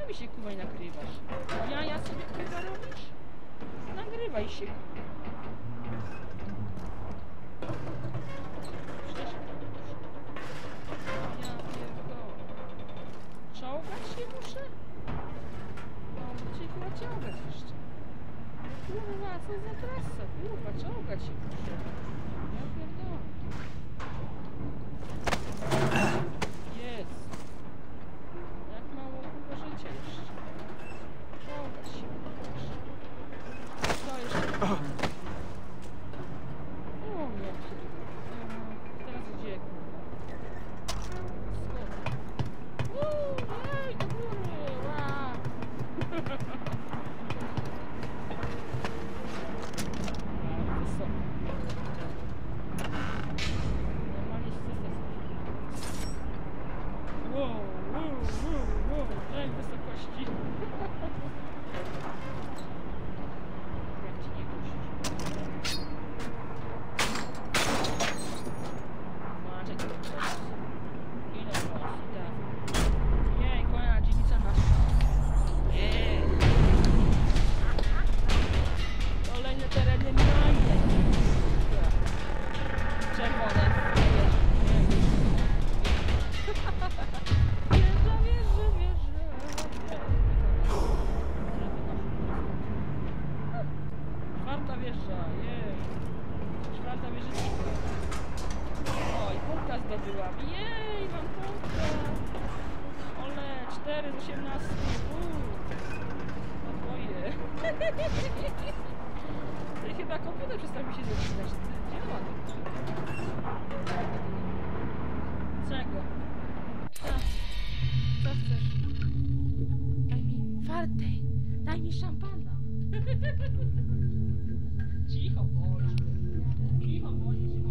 mi się kurwa nie nagrywasz? Ja sobie kurwa robisz? Nagrywaj się. Przecież... Ja pierdolę. Czołgać się muszę? No, cię chyba ciągać jeszcze. Kurwa, co za trasa? Kurwa, czołgać się muszę. Ja pierdolę. Jest. Jak mało kurwa życia jeszcze. Czołgać się muszę. Co jeszcze? O, nie. Teraz gdzie? Ej, do góry! Ła! Wysoko. Normalnie się wow, ej, wysokości. Jak ci nie kusisz? Macie to ile osób, tak. Jej, kolejna dziewica nasza. Jej. Kolejne tereny majne. Czerwone. Wierzę. Czwarta wieża, jej. Czwarta wieżyczka. O, i punkta zdobyłam. Jej, mam punkta. Ole, 4 z 18. Oboje. To chyba komputer przestał mi się zaczynać. Działa to. Czego? Co chcesz? Daj mi fartej. Daj mi szampana. Cicho bądź. Cicho bądź.